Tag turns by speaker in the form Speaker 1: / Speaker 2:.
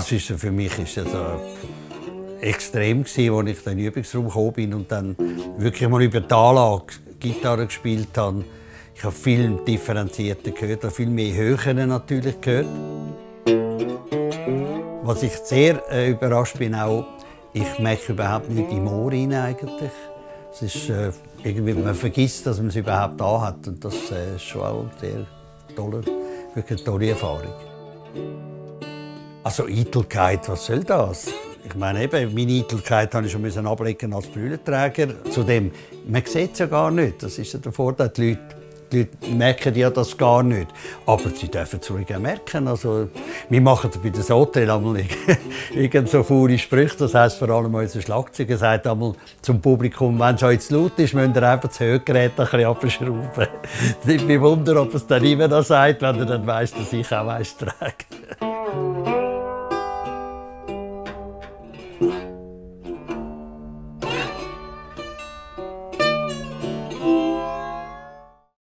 Speaker 1: Das ist für mich extrem gewesen, als ich in den Übungsraum gekommen bin und dann wirklich mal über die Anlage Gitarre gespielt habe. Ich habe viel differenzierter gehört, viel mehr Höhen natürlich gehört. Was ich sehr überrascht bin, auch, ich merke überhaupt nicht im Ohr rein eigentlich. Es ist, irgendwie, man vergisst, dass man es überhaupt da hat und das ist schon auch sehr tolle, wirklich eine tolle Erfahrung. Also Eitelkeit, was soll das? Ich meine, eben, meine Eitelkeit musste ich schon ablegen als Brillenträger. Zudem, man sieht es ja gar nicht. Das ist ja der Vorteil. Die Leute merken ja das gar nicht. Aber sie dürfen es ruhig auch merken. Also, wir machen bei das Hotel einmal irgend so faule Sprüche. Das heisst, vor allem unser Schlagzeuger sagt einmal zum Publikum, wenn es euch zu laut ist, müsst ihr einfach das Hörgerät ein bisschen abschrauben. Ich bin wundern, ob es dann immer noch sagt, wenn er dann weiss, dass ich auch trage.